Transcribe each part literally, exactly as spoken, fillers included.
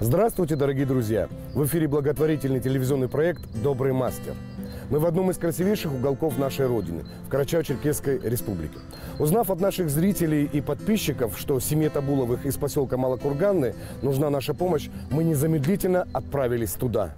Здравствуйте, дорогие друзья! В эфире благотворительный телевизионный проект «Добрый мастер». Мы в одном из красивейших уголков нашей Родины, в Карачаево-Черкесской республике. Узнав от наших зрителей и подписчиков, что семье Табуловых из поселка Малокурганны нужна наша помощь, мы незамедлительно отправились туда.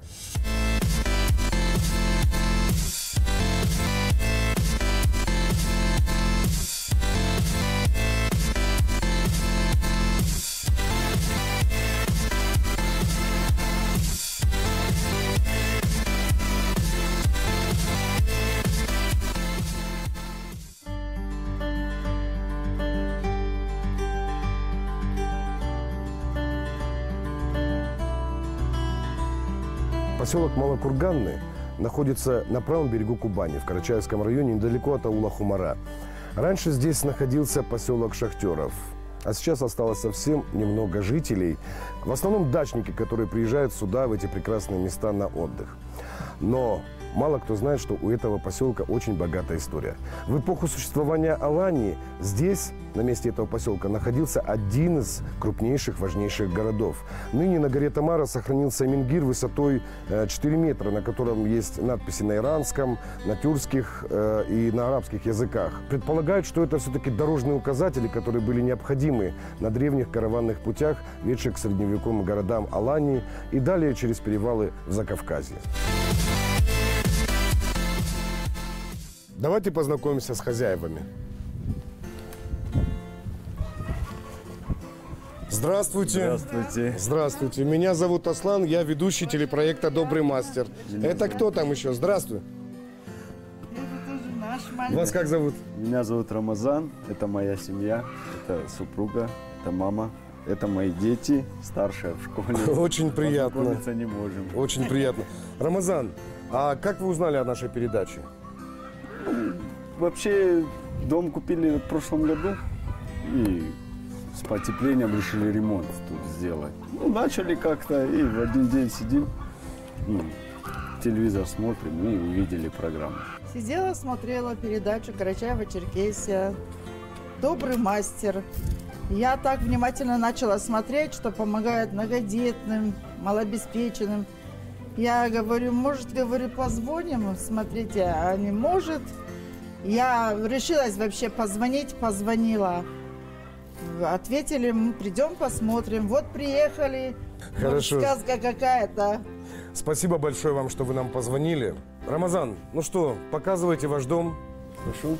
Поселок Малокурганны находится на правом берегу Кубани, в Карачаевском районе, недалеко от аула Хумара. Раньше здесь находился поселок шахтеров, а сейчас осталось совсем немного жителей. В основном дачники, которые приезжают сюда, в эти прекрасные места, на отдых. Но мало кто знает, что у этого поселка очень богатая история. В эпоху существования Алании здесь, на месте этого поселка, находился один из крупнейших, важнейших городов. Ныне на горе Тамара сохранился мингир высотой четыре метра, на котором есть надписи на иранском, на тюркских э, и на арабских языках. Предполагают, что это все-таки дорожные указатели, которые были необходимы на древних караванных путях, ведших к средневековым городам Алании и далее через перевалы в Закавказье. Давайте познакомимся с хозяевами. Здравствуйте. Здравствуйте. Здравствуйте. Меня зовут Аслан, я ведущий телепроекта «Добрый мастер». Это кто там еще? Здравствуй. Это тоже наш мальчик. Вас как зовут? Меня зовут Рамазан, это моя семья, это супруга, это мама, это мои дети, старшая в школе. Очень приятно. Познакомиться не можем. Очень приятно. Рамазан, а как вы узнали о нашей передаче? Вообще, дом купили в прошлом году и с потеплением решили ремонт тут сделать. Ну, начали как-то и в один день сидим, ну, телевизор смотрим и увидели программу. Сидела, смотрела передачу Карачаево-Черкесия «Добрый мастер». Я так внимательно начала смотреть, что помогает многодетным, малообеспеченным. Я говорю, может, говорю, позвоним, смотрите, а не может. Я решилась вообще позвонить, позвонила. Ответили, мы придем, посмотрим. Вот приехали. Хорошо. Вот сказка какая-то. Спасибо большое вам, что вы нам позвонили. Рамазан, ну что, показывайте ваш дом. Прошу.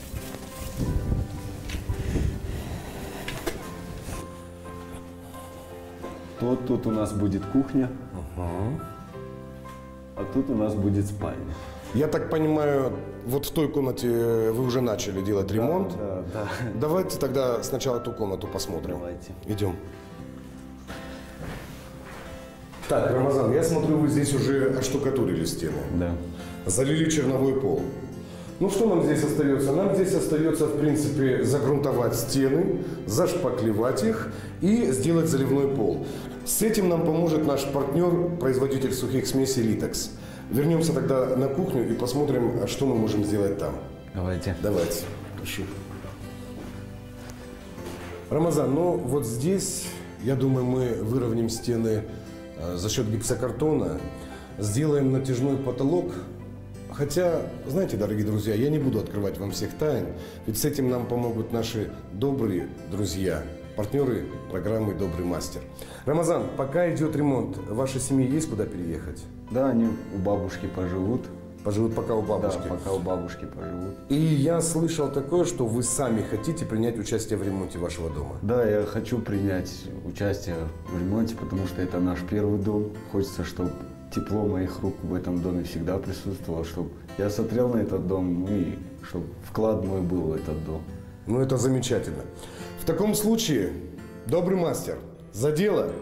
Вот тут у нас будет кухня, Ага. а тут у нас будет спальня. Я так понимаю, вот в той комнате вы уже начали делать ремонт. Да, да. Давайте тогда сначала ту комнату посмотрим. Давайте. Идем. Так, Рамазан, я смотрю, вы здесь уже отштукатурили стены. Да. Залили черновой пол. Ну, что нам здесь остается? Нам здесь остается, в принципе, загрунтовать стены, зашпаклевать их и сделать заливной пол. С этим нам поможет наш партнер, производитель сухих смесей «Литекс». Вернемся тогда на кухню и посмотрим, что мы можем сделать там. Давайте. Давайте. Прошу. Рамазан, ну вот здесь, я думаю, мы выровняем стены э, за счет гипсокартона, сделаем натяжной потолок. Хотя, знаете, дорогие друзья, я не буду открывать вам всех тайн, ведь с этим нам помогут наши добрые друзья, партнеры программы «Добрый мастер». Рамазан, пока идет ремонт, вашей семье есть куда переехать? Да, они у бабушки поживут. Поживут пока у бабушки? Да, пока у бабушки поживут. И я слышал такое, что вы сами хотите принять участие в ремонте вашего дома. Да, я хочу принять участие в ремонте, потому что это наш первый дом. Хочется, чтобы тепло моих рук в этом доме всегда присутствовало, чтобы я смотрел на этот дом и чтобы вклад мой был в этот дом. Ну, это замечательно. В таком случае, добрый мастер, за дело!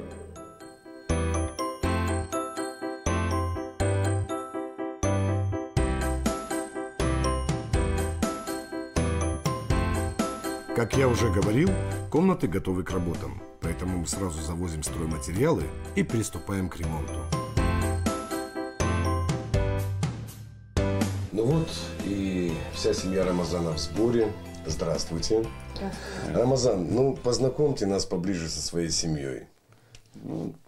Как я уже говорил, комнаты готовы к работам, поэтому мы сразу завозим стройматериалы и приступаем к ремонту. Ну вот и вся семья Рамазана в сборе. Здравствуйте. Здравствуйте. Рамазан, ну познакомьте нас поближе со своей семьей. Ну,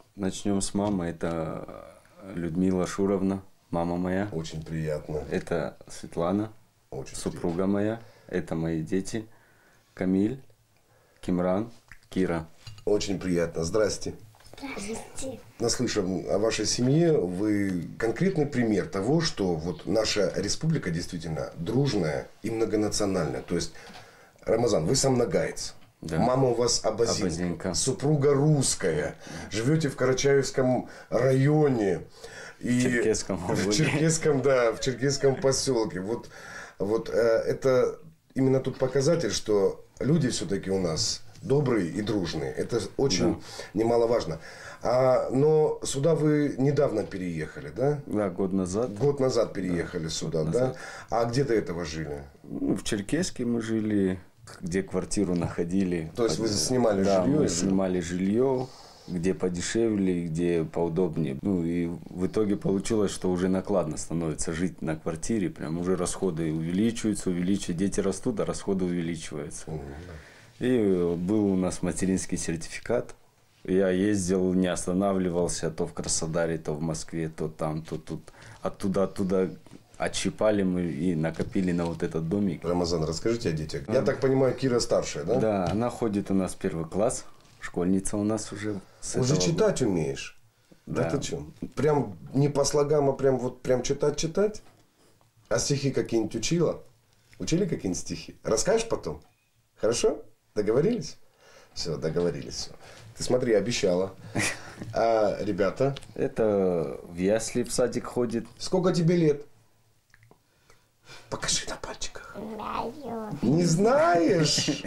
Начнем с мамы. Это Людмила Шуровна, мама моя. Очень приятно. Это Светлана, Очень супруга приятно. моя. Это мои дети. Камиль, Кимран, Кира. Очень приятно. Здрасте. Здравствуйте. Наслышан о вашей семье, вы конкретный пример того, что вот наша республика действительно дружная и многонациональная. То есть, Рамазан, вы сам нагаец. Да. Мама у вас абазинка, Абазинка. супруга русская, живете в Карачаевском районе. И В Черкесском. в Черкесском, да, в Черкесском поселке. Вот, вот э, это именно тот показатель, что люди все-таки у нас добрые и дружные. Это очень Да. немаловажно. А, но сюда вы недавно переехали, да? Да, год назад. Год назад переехали сюда, год да? назад. А где до этого жили? Ну, в Черкеске мы жили, где квартиру находили. То есть вы снимали да, жилье? мы или- снимали жилье, где подешевле, где поудобнее. Ну и в итоге получилось, что уже накладно становится жить на квартире. Прям уже расходы увеличиваются, увеличиваются. Дети растут, а расходы увеличиваются. Мгм. И был у нас материнский сертификат. Я ездил, не останавливался, то в Краснодаре, то в Москве, то там, то тут. Оттуда, оттуда отщипали мы и накопили на вот этот домик. Рамазан, расскажите о детях. Я так понимаю, Кира старшая, да? Да, она ходит у нас в первый класс. Школьница у нас уже. с Уже этого читать умеешь? Да, Да. ты что? Прям не по слогам, а прям вот прям читать-читать? А стихи какие-нибудь учила? Учили какие-нибудь стихи? Расскажешь потом? Хорошо? Договорились? Все, договорились. Все. Ты смотри, обещала. А ребята? года. Это в ясли в садик ходит. Сколько тебе лет? Покажи на пальчиках. Знаю. Не знаешь?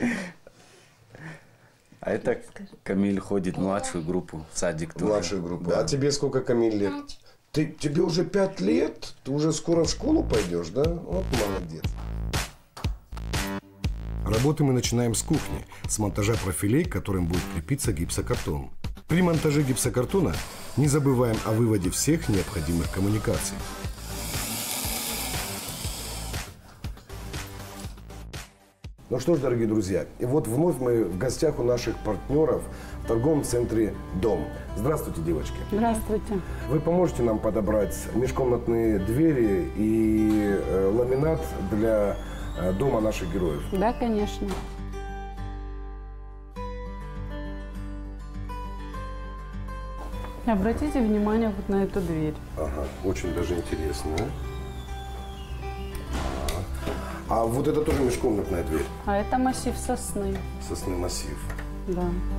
А это Камиль ходит в младшую группу, в садик тоже. Младшую группу. Да. А тебе сколько, Камиль, лет? Пять. Ты, тебе уже пять лет? Ты уже скоро в школу пойдешь, да? Вот молодец. Работы мы начинаем с кухни, с монтажа профилей, к которым будет крепиться гипсокартон. При монтаже гипсокартона не забываем о выводе всех необходимых коммуникаций. Ну что ж, дорогие друзья, и вот вновь мы в гостях у наших партнеров в торговом центре «Дом». Здравствуйте, девочки. Здравствуйте. Вы поможете нам подобрать межкомнатные двери и э, ламинат для э, дома наших героев? Да, конечно. Обратите внимание вот на эту дверь. Ага, очень даже интересно. А, а вот это тоже межкомнатная дверь, А это массив сосны. сосны массив. Да.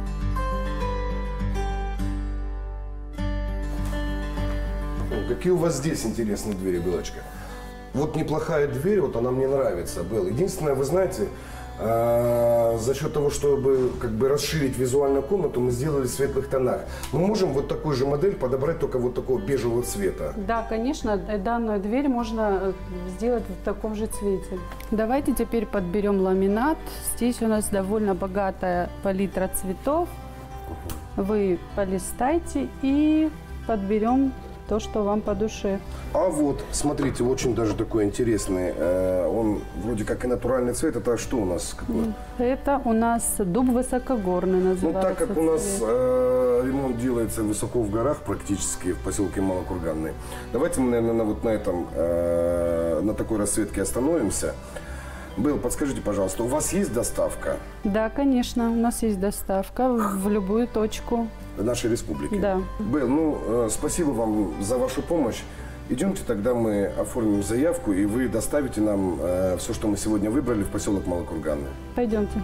Ну, какие у вас здесь интересные двери, Белочка? Вот неплохая дверь, вот она мне нравится, Белл. Единственное, вы знаете, э, за счет того, чтобы как бы расширить визуальную комнату, мы сделали в светлых тонах. Мы можем вот такую же модель подобрать только вот такого бежевого цвета. Да, конечно, э, данную дверь можно э, сделать в таком же цвете. Давайте теперь подберем ламинат. Здесь у нас довольно богатая палитра цветов. Вы полистайте и подберем то, что вам по душе. А вот, смотрите, очень даже такой интересный. э, он вроде как и натуральный цвет. Это что у нас? Какой? Это у нас дуб высокогорный Ну, называется. так как у нас цвет. э, ремонт делается высоко в горах, практически в поселке Малокурганный, давайте мы, наверное, на, вот на этом, э, на такой расцветке остановимся. Белл, подскажите, пожалуйста, у вас есть доставка Да, конечно, у нас есть доставка в в любую точку. в нашей республике? Да. Белл, ну, э, спасибо вам за вашу помощь. Идемте тогда мы оформим заявку, и вы доставите нам э, все, что мы сегодня выбрали, в поселок Малокурганный. Пойдемте.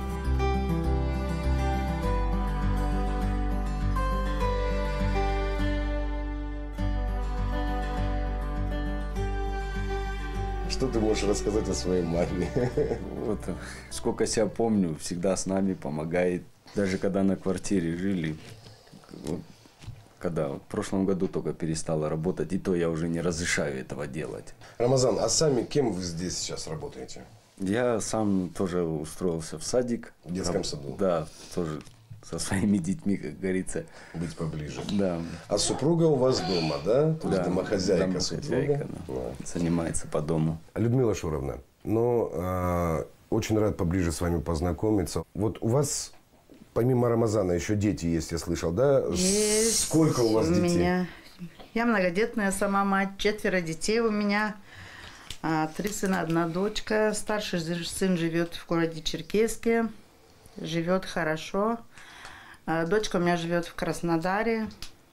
Что ты можешь рассказать о своей маме? Вот, э, сколько себя помню, всегда с нами помогает. Даже когда на квартире жили, вот, когда вот в прошлом году только перестала работать, и то я уже не разрешаю этого делать. Рамазан, а сами кем вы здесь сейчас работаете? Я сам тоже устроился в садик. В детском саду? Да, тоже со своими детьми, как говорится. Быть поближе. Да. А супруга у вас дома, да? То есть Да, домохозяйка, домохозяйка, супруга? да. Да. Занимается по дому. Людмила Шуровна, ну, э, очень рад поближе с вами познакомиться. Вот у вас помимо Рамазана еще дети есть, я слышал, да? Есть Сколько у вас у детей? меня. Я многодетная сама мать, четверо детей у меня. А, Три сына, одна дочка. Старший сын живет в городе Черкесске, живет хорошо. А, Дочка у меня живет в Краснодаре.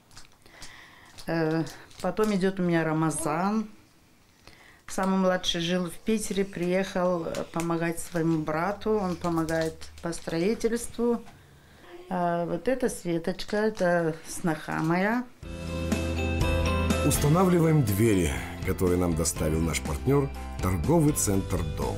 Э, Потом идет у меня Рамазан. Самый младший жил в Питере, приехал помогать своему брату. Он помогает по строительству. А вот это Светочка, это сноха моя. Устанавливаем двери, которые нам доставил наш партнер, торговый центр «Дом».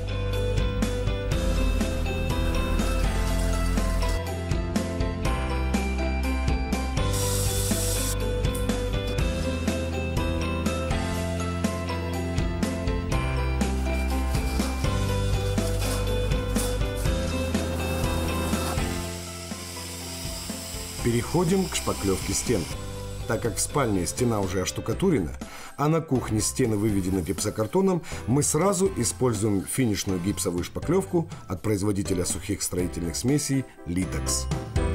Переходим к шпаклевке стен. Так как в спальне стена уже оштукатурена, а на кухне стены выведены гипсокартоном, мы сразу используем финишную гипсовую шпаклевку от производителя сухих строительных смесей «Литекс».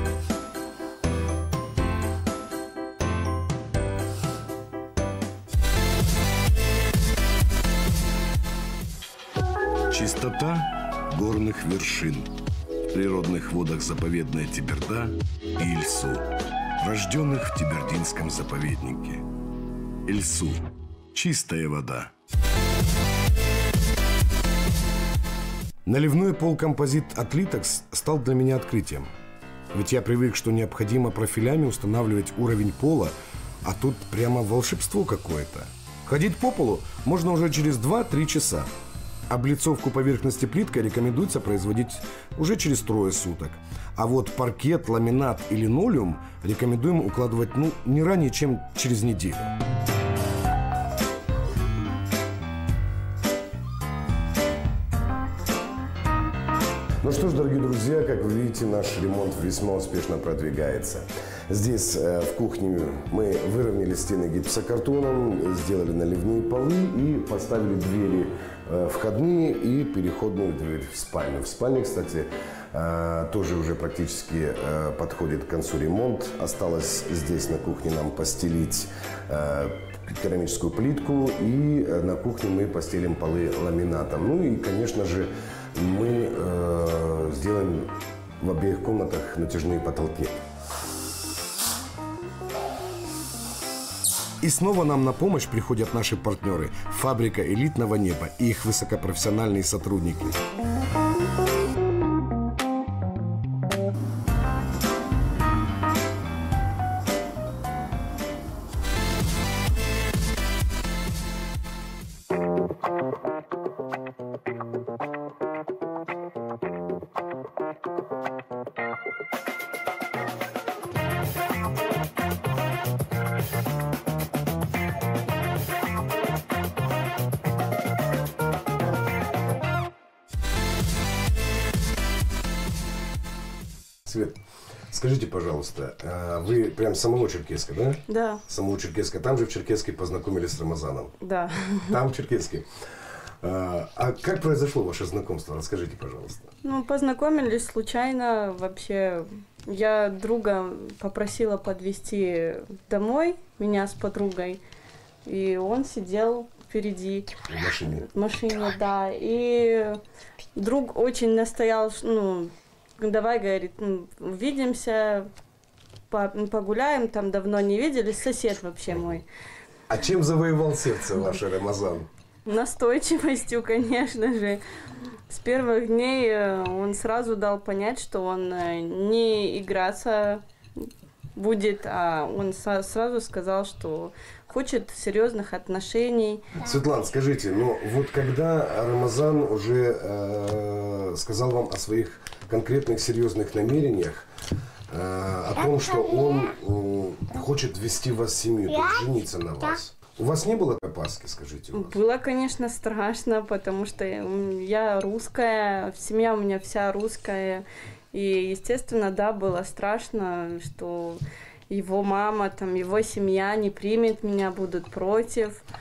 Чистота горных вершин. В природных водах заповедная Теберда и Ильсу, рожденных в Тебердинском заповеднике. Ильсу. Чистая вода. Наливной полкомпозит от Litex стал для меня открытием. Ведь я привык, что необходимо профилями устанавливать уровень пола, а тут прямо волшебство какое-то. Ходить по полу можно уже через два-три часа. Облицовку поверхности плиткой рекомендуется производить уже через трое суток. А вот паркет, ламинат и линолеум рекомендуем укладывать ну, не ранее, чем через неделю. Ну что ж, дорогие друзья, как вы видите, наш ремонт весьма успешно продвигается. Здесь, э, в кухне, мы выровняли стены гипсокартоном, сделали наливные полы и поставили двери э, входные и переходную дверь в спальню. В спальне, кстати, э, тоже уже практически э, подходит к концу ремонт. Осталось здесь на кухне нам постелить э, керамическую плитку, и э, на кухне мы постелим полы ламинатом. Ну и, конечно же, мы э, сделаем в обеих комнатах натяжные потолки. И снова нам на помощь приходят наши партнеры – фабрика элитного неба и их высокопрофессиональные сотрудники. Свет, скажите, пожалуйста, вы прям с самого Черкесска, да? Да. С самого Черкесска. Там же в Черкеске познакомились с Рамазаном. Да. Там в Черкеске. А как произошло ваше знакомство? Расскажите, пожалуйста. Ну, познакомились случайно. Вообще, я друга попросила подвезти домой, меня с подругой. И он сидел впереди. В машине. В машине, да. И друг очень настоял, ну, давай, говорит, увидимся, погуляем, там давно не виделись, сосед вообще мой. А чем завоевал сердце ваше Рамазан? Настойчивостью, конечно же. С первых дней он сразу дал понять, что он не играться будет, а он сразу сказал, что хочет серьезных отношений. Светлана, скажите, ну вот когда Рамазан уже э, сказал вам о своих конкретных серьезных намерениях, э, о том, что он э, хочет ввести в вас семью, то есть жениться на вас, у вас не было опаски, скажите? Было, конечно, страшно, потому что я русская, семья у меня вся русская. И, естественно, да, было страшно, что его мама, там, его семья не примет меня, будут против.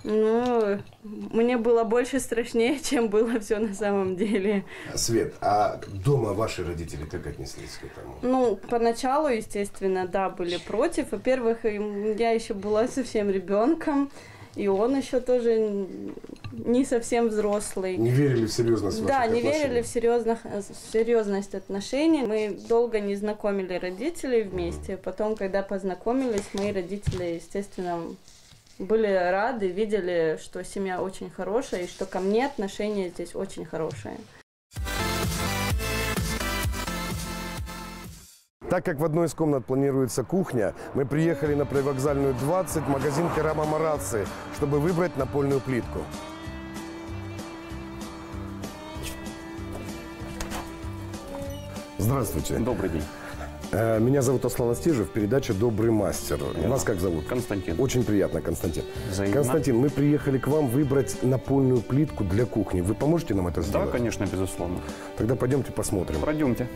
Ну, мне было больше страшнее, чем было все на самом деле. Свет, а дома ваши родители как отнеслись к этому? Ну, поначалу, естественно, да, были против. Во-первых, я еще была совсем ребенком, и он еще тоже не совсем взрослый. Не верили в серьезность ваших Да, не отношений? верили в, серьезных, в серьезность отношений. Мы долго не знакомили родителей вместе. Потом, когда познакомились, мои родители, естественно, были рады, видели, что семья очень хорошая и что ко мне отношения здесь очень хорошие. Так как в одной из комнат планируется кухня, мы приехали на Привокзальную двадцать в магазин Керама Марацци, чтобы выбрать напольную плитку. Здравствуйте. Добрый день. Э, Меня зовут Аслан Астижев, передача «Добрый мастер». Вас как зовут? Константин. Очень приятно, Константин. Взаимно. Константин, мы приехали к вам выбрать напольную плитку для кухни. Вы поможете нам это Да, сделать? конечно, безусловно. Тогда пойдемте посмотрим. Пройдемте.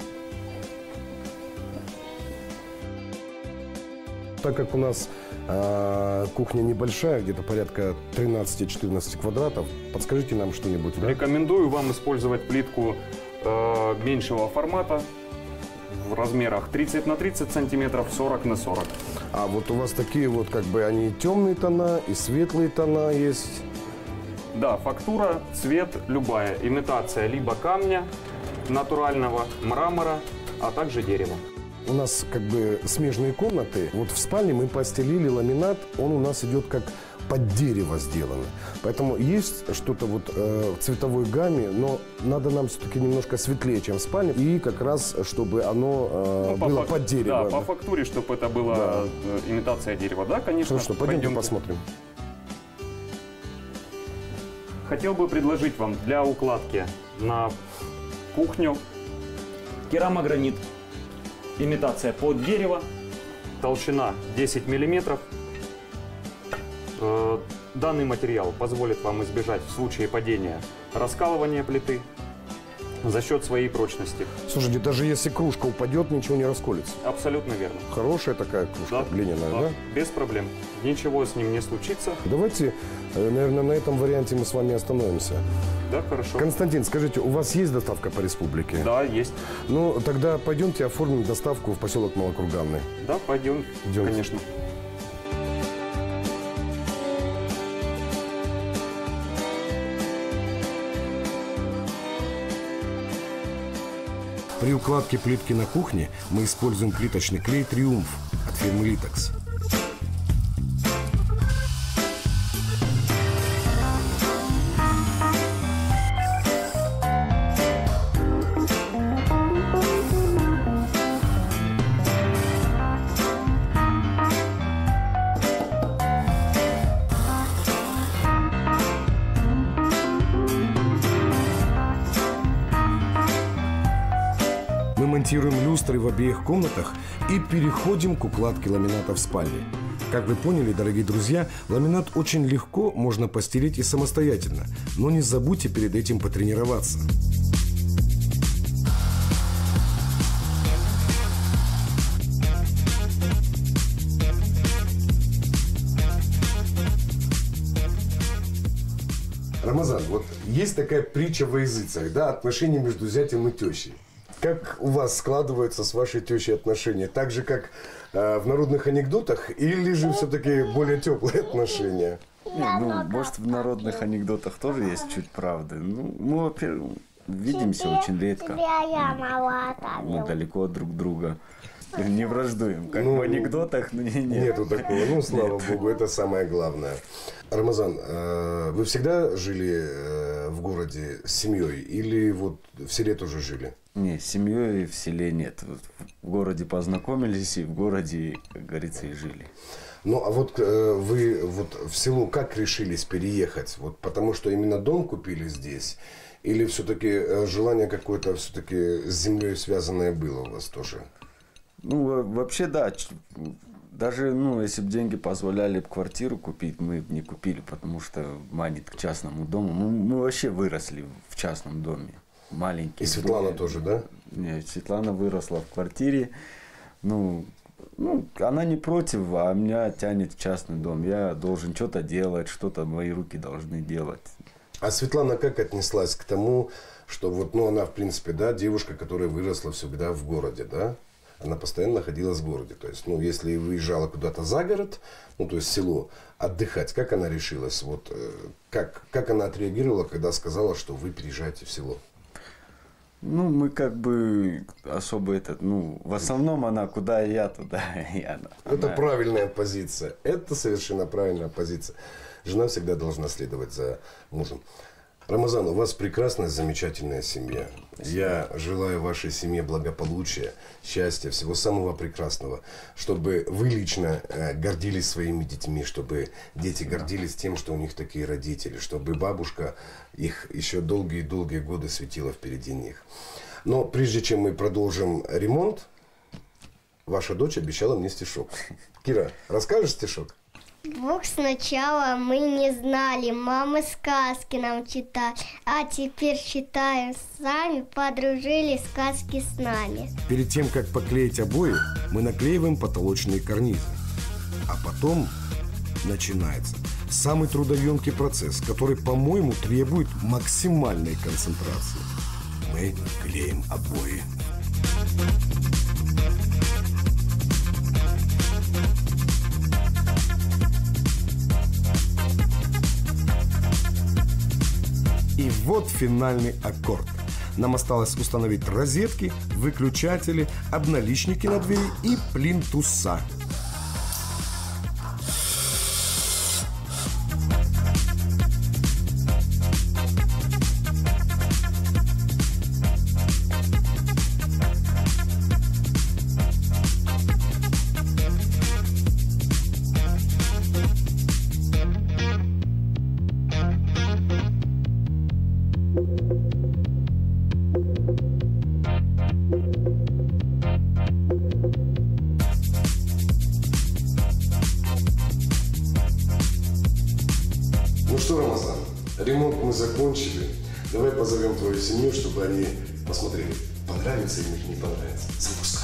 Так как у нас э, кухня небольшая, где-то порядка тринадцать-четырнадцать квадратов, подскажите нам что-нибудь. Да? Рекомендую вам использовать плитку э, меньшего формата в размерах тридцать на тридцать сантиметров, сорок на сорок. А вот у вас такие вот, как бы, они темные тона и светлые тона есть. Да, фактура, цвет, любая. Имитация либо камня натурального, мрамора, а также дерева. У нас как бы смежные комнаты. Вот в спальне мы постелили ламинат, он у нас идет как под дерево сделано. Поэтому есть что-то вот э, в цветовой гамме, но надо нам все-таки немножко светлее, чем в спальне. И как раз, чтобы оно э, Ну, было фак- под дерево. Да, по фактуре, чтобы это была Да. э, имитация дерева. Да, конечно. Хорошо, пойдемте посмотрим. Хотел бы предложить вам для укладки на кухню керамогранит. Имитация под дерево. Толщина десять миллиметров. Э, Данный материал позволит вам избежать в случае падения раскалывания плиты за счет своей прочности. Слушайте, даже если кружка упадет, ничего не расколется. Абсолютно верно. Хорошая такая кружка, Да, глиняная, да? да, без проблем. Ничего с ним не случится. Давайте, э, наверное, на этом варианте мы с вами остановимся. Да, хорошо. Константин, скажите, у вас есть доставка по республике? Да, есть. Ну, тогда пойдемте оформим доставку в поселок Малокурганный. Да, пойдем. Идемте. Конечно. При укладке плитки на кухне мы используем плиточный клей «Триумф» от фирмы «Литекс». Мы монтируем люстры в обеих комнатах и переходим к укладке ламината в спальне. Как вы поняли, дорогие друзья, ламинат очень легко можно постелить и самостоятельно, но не забудьте перед этим потренироваться. Рамазан, вот есть такая притча во языцах, да, отношения между зятем и тещей. Как у вас складываются с вашей тещей отношения? Так же, как э, в народных анекдотах, или же все-таки более теплые отношения? Не, ну, может, в народных анекдотах тоже есть чуть правды. Ну, мы, во-первых, видимся очень редко. Мы далеко от друг друга. Не враждуем, как Ну, в анекдотах, но не, нет. Нету такого. Ну, слава богу, это самое главное. Рамазан, э, вы всегда жили э, в городе с семьей или вот в селе тоже жили? Не, с семьей в селе нет. Вот в городе познакомились и в городе, как говорится, и жили. Ну, а вот э, вы вот в село как решились переехать? Вот потому что именно дом купили здесь? Или все-таки э, желание какое-то все-таки с землей связанное было у вас тоже? Ну, во- вообще, да. ч- Даже, ну, если бы деньги позволяли бы квартиру купить, мы бы не купили, потому что манит к частному дому. Мы, мы вообще выросли в частном доме. Маленький. И Светлана дом. тоже, да? Нет, Светлана выросла в квартире. Ну, Ну, она не против, а меня тянет в частный дом. Я должен что-то делать, что-то мои руки должны делать. А Светлана как отнеслась к тому, что вот, ну, она, в принципе, да, девушка, которая выросла всегда в городе, да? Она постоянно находилась в городе. То есть, ну, если выезжала куда-то за город, ну, то есть село, отдыхать, как она решилась? Вот, э, как, как она отреагировала, когда сказала, что вы переезжаете в село? Ну, мы как бы особо это, ну, в основном она куда я, туда и она. Это она... правильная позиция. Это совершенно правильная позиция. Жена всегда должна следовать за мужем. Рамазан, у вас прекрасная, замечательная семья. Я желаю вашей семье благополучия, счастья, всего самого прекрасного. Чтобы вы лично э, гордились своими детьми, чтобы дети гордились тем, что у них такие родители, чтобы бабушка их еще долгие-долгие годы светила впереди них. Но прежде чем мы продолжим ремонт, ваша дочь обещала мне стишок. Кира, расскажешь стишок? Бог сначала мы не знали, мамы сказки нам читали, а теперь читаем сами, подружились сказки с нами. Перед тем, как поклеить обои, мы наклеиваем потолочные карнизы. А потом начинается самый трудоемкий процесс, который, по-моему, требует максимальной концентрации. Мы клеим обои. И вот финальный аккорд. Нам осталось установить розетки, выключатели, обналичники на двери и плинтуса. Ну что, Рамазан, ремонт мы закончили. Давай позовем твою семью, чтобы они посмотрели, понравится им или не понравится. Запускай.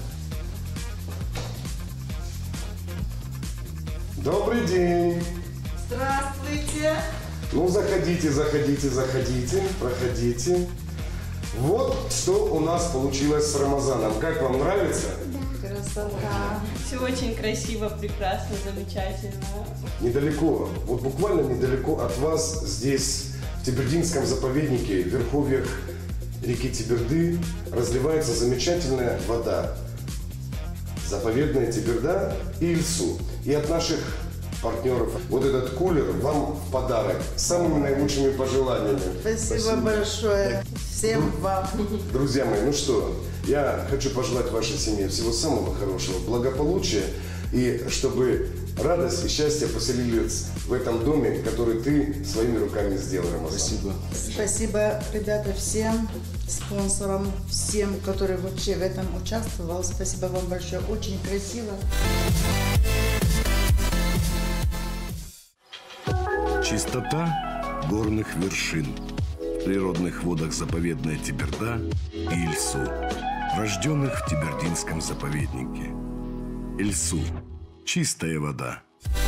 Добрый день. Здравствуйте. Ну, заходите, заходите, заходите, проходите. Вот что у нас получилось с Рамазаном. Как вам нравится? Красота. Все очень красиво, прекрасно, замечательно. Недалеко, вот буквально недалеко от вас, здесь, в Тибердинском заповеднике, в верховьях реки Тиберды, разливается замечательная вода. Заповедная Тиберда и Ильсу. И от наших партнеров вот этот кулер вам в подарок с самыми наилучшими пожеланиями. Спасибо, Спасибо. большое. Всем вам. Друзья мои, ну что, я хочу пожелать вашей семье всего самого хорошего, благополучия, и чтобы радость и счастье поселились в этом доме, который ты своими руками сделал, Рамазан. Спасибо. Спасибо, ребята, всем спонсорам, всем, которые вообще в этом участвовали. Спасибо вам большое, очень красиво. Чистота горных вершин, в природных водах заповедная Тиберда и Ильсу, рожденных в Тибердинском заповеднике. Ильсу – чистая вода.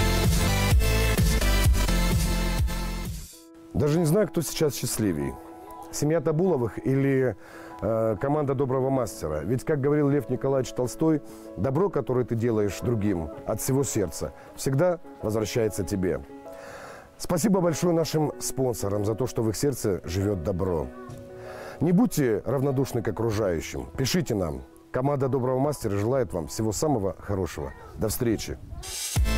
Даже не знаю, кто сейчас счастливее. Семья Табуловых или э, команда доброго мастера. Ведь, как говорил Лев Николаевич Толстой, добро, которое ты делаешь другим от всего сердца, всегда возвращается тебе. Спасибо большое нашим спонсорам за то, что в их сердце живет добро. Не будьте равнодушны к окружающим. Пишите нам. Команда доброго мастера желает вам всего самого хорошего. До встречи.